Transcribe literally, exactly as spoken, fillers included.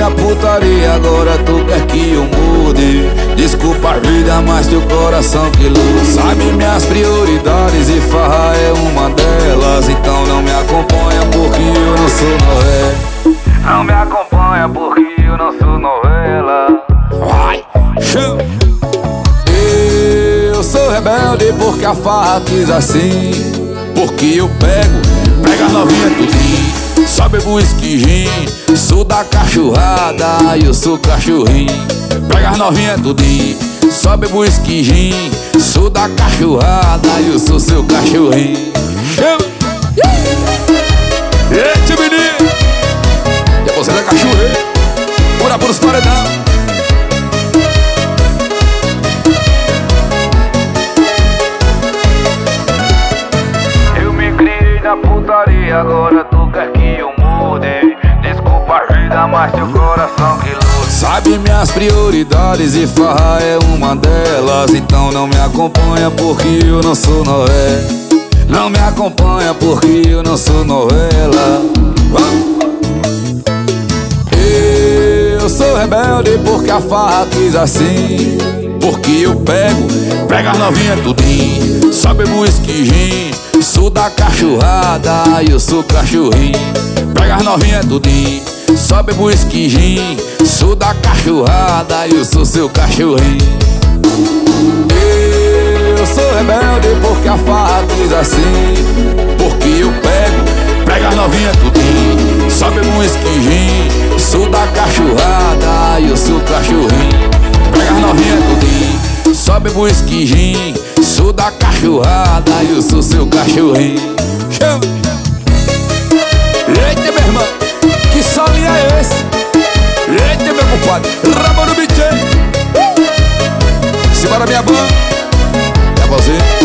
na putaria, agora tu quer que eu mude. Desculpa a vida, mas teu coração que luta. Sabe minhas prioridades e farra é uma delas. Então não me acompanha porque eu não sou novela. Não me acompanha porque eu não sou novela. Vai, chama. Eu sou rebelde porque a farra quis assim. Porque eu pego, pega a novinha tudinho. Só bebo whisky gin, sou da cachorrada, eu sou cachorrinho. Pega as novinhas tudinho. Só bebo whisky gin, sou da cachorrada, eu sou seu cachorrinho. Chama! Eita, menino! E você da cachorrinha, pura por os paredão. Eu me criei na putaria, agora tu quer que eu mude. Desculpa a vida, mas teu coração que luta. Sabe minhas prioridades e farra é uma delas. Então não me acompanha porque eu não sou novela. Não me acompanha porque eu não sou novela. Eu sou rebelde porque a farra quis assim. Porque eu pego, pega as novinhas tudinho. Só bebo whisky gin, sou da cachorrada, eu sou cachorrinho. Pega as novinhas tudinho. Só bebo whisky gin, sou da cachorrada, eu sou seu cachorrinho. Eu sou rebelde porque a farra quis assim. Porque eu pego, pega as novinhas tudinho. Só bebo whisky gin, sou da cachorrada, eu sou cachorrinho. Pega as novinhas tudinho. Só bebo whisky gin, sou da cachorrada, eu sou seu cachorrinho. Chama! Eita, meu irmão, que solinho é esse? Eita, meu compadre, rabo no bicho. Simbora minha banda, é você.